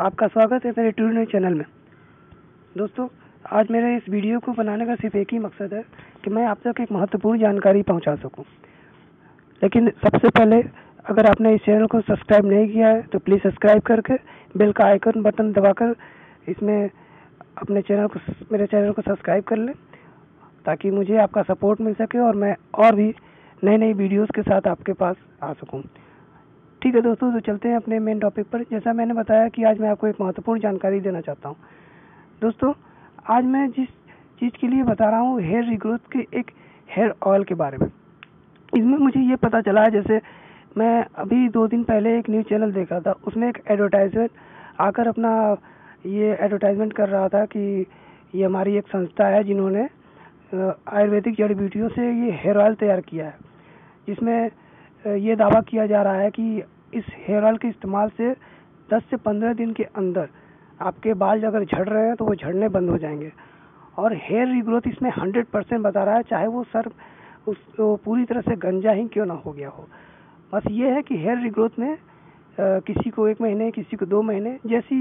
आपका स्वागत है मेरे ट्यूब न्यूज़ चैनल में। दोस्तों, आज मेरे इस वीडियो को बनाने का सिर्फ एक ही मकसद है कि मैं आप तक एक महत्वपूर्ण जानकारी पहुंचा सकूं। लेकिन सबसे पहले अगर आपने इस चैनल को सब्सक्राइब नहीं किया है तो प्लीज़ सब्सक्राइब करके बेल का आइकन बटन दबाकर इसमें अपने मेरे चैनल को सब्सक्राइब कर लें, ताकि मुझे आपका सपोर्ट मिल सके और मैं और भी नई वीडियोज़ के साथ आपके पास आ सकूँ। ठीक है दोस्तों, तो चलते हैं अपने मेन टॉपिक पर। जैसा मैंने बताया कि आज मैं आपको एक महत्वपूर्ण जानकारी देना चाहता हूं। दोस्तों, आज मैं जिस चीज़ के लिए बता रहा हूं, हेयर रिग्रोथ के एक हेयर ऑयल के बारे में। इसमें मुझे ये पता चला, जैसे मैं अभी 2 दिन पहले एक न्यूज़ चैनल देखा था, उसमें एक एडवर्टाइजमेंट आकर अपना ये एडवर्टाइजमेंट कर रहा था कि ये हमारी एक संस्था है जिन्होंने आयुर्वेदिक जड़ी बूटियों से ये हेयर ऑयल तैयार किया है, जिसमें ये दावा किया जा रहा है कि इस हेयर ऑयल के इस्तेमाल से 10 से 15 दिन के अंदर आपके बाल अगर झड़ रहे हैं तो वो झड़ने बंद हो जाएंगे। और हेयर रिग्रोथ इसमें 100% बता रहा है, चाहे वो सर पूरी तरह से गंजा ही क्यों ना हो गया हो। बस ये है कि हेयर रिग्रोथ में किसी को 1 महीने, किसी को 2 महीने,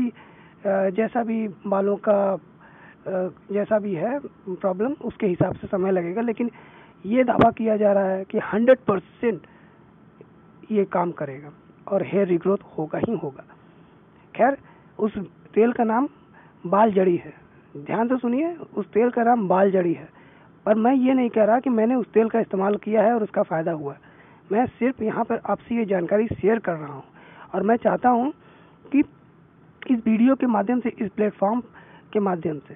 जैसा भी बालों का जैसा भी है प्रॉब्लम, उसके हिसाब से समय लगेगा। लेकिन ये दावा किया जा रहा है कि 100% ये काम करेगा और हेयर रिग्रोथ होगा ही होगा। खैर, उस तेल का नाम बाल जड़ी है। ध्यान से सुनिए, उस तेल का नाम बाल जड़ी है। पर मैं ये नहीं कह रहा कि मैंने उस तेल का इस्तेमाल किया है और उसका फ़ायदा हुआ। मैं सिर्फ यहाँ पर आपसे ये जानकारी शेयर कर रहा हूँ, और मैं चाहता हूँ कि इस वीडियो के माध्यम से, इस प्लेटफॉर्म के माध्यम से,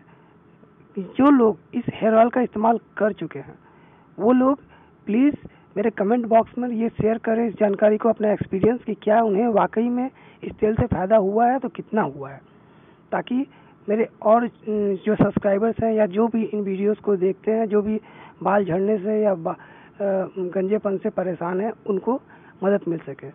जो लोग इस हेयर ऑयल का इस्तेमाल कर चुके हैं वो लोग प्लीज़ मेरे कमेंट बॉक्स में ये शेयर करें इस जानकारी को, अपना एक्सपीरियंस, कि क्या उन्हें वाकई में इस तेल से फ़ायदा हुआ है तो कितना हुआ है, ताकि मेरे और जो सब्सक्राइबर्स हैं या जो भी इन वीडियोस को देखते हैं, जो भी बाल झड़ने से या गंजेपन से परेशान हैं, उनको मदद मिल सके।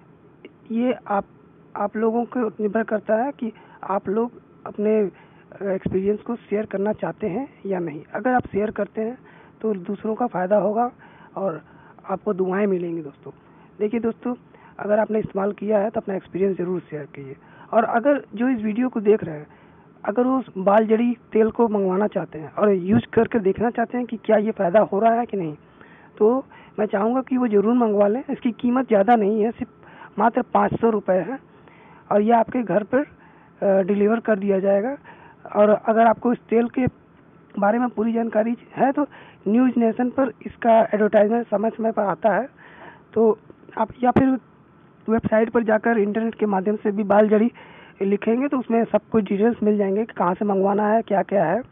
ये आप लोगों को निर्भर करता है कि आप लोग अपने एक्सपीरियंस को शेयर करना चाहते हैं या नहीं। अगर आप शेयर करते हैं तो दूसरों का फ़ायदा होगा और आपको दुआएं मिलेंगी। दोस्तों देखिए, दोस्तों, अगर आपने इस्तेमाल किया है तो अपना एक्सपीरियंस ज़रूर शेयर कीजिए। और अगर जो इस वीडियो को देख रहे हैं, अगर वो बाल जड़ी तेल को मंगवाना चाहते हैं और यूज करके देखना चाहते हैं कि क्या ये फ़ायदा हो रहा है कि नहीं, तो मैं चाहूँगा कि वो ज़रूर मंगवा लें। इसकी कीमत ज़्यादा नहीं है, सिर्फ मात्र 500 रुपये है, और यह आपके घर पर डिलीवर कर दिया जाएगा। और अगर आपको इस तेल के बारे में पूरी जानकारी है तो न्यूज़ नेशन पर इसका एडवर्टाइजमेंट समय समय पर आता है, तो आप या फिर वेबसाइट पर जाकर इंटरनेट के माध्यम से भी बाल जड़ी लिखेंगे तो उसमें सब कुछ डिटेल्स मिल जाएंगे कि कहाँ से मंगवाना है, क्या क्या है।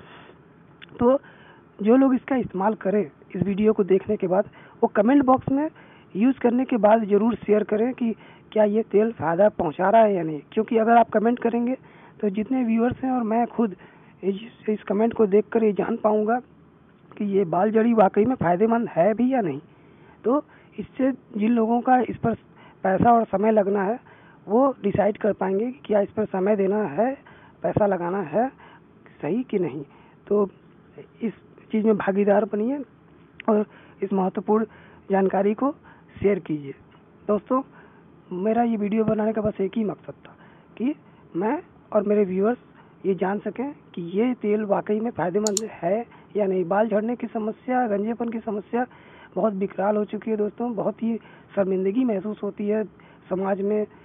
तो जो लोग इसका इस्तेमाल करें इस वीडियो को देखने के बाद, वो कमेंट बॉक्स में यूज़ करने के बाद ज़रूर शेयर करें कि क्या ये तेल फ़ायदा पहुँचा रहा है या नहीं। क्योंकि अगर आप कमेंट करेंगे तो जितने व्यूअर्स हैं और मैं खुद इस कमेंट को देखकर ये जान पाऊँगा कि ये बाल जड़ी वाकई में फ़ायदेमंद है भी या नहीं। तो इससे जिन लोगों का इस पर पैसा और समय लगना है, वो डिसाइड कर पाएंगे कि क्या इस पर समय देना है, पैसा लगाना है सही कि नहीं। तो इस चीज़ में भागीदार बनिए और इस महत्वपूर्ण जानकारी को शेयर कीजिए। दोस्तों, मेरा ये वीडियो बनाने का बस एक ही मकसद था कि मैं और मेरे व्यूअर्स ये जान सकें कि ये तेल वाकई में फ़ायदेमंद है या नहीं। बाल झड़ने की समस्या, गंजेपन की समस्या बहुत विकराल हो चुकी है दोस्तों। बहुत ही शर्मिंदगी महसूस होती है समाज में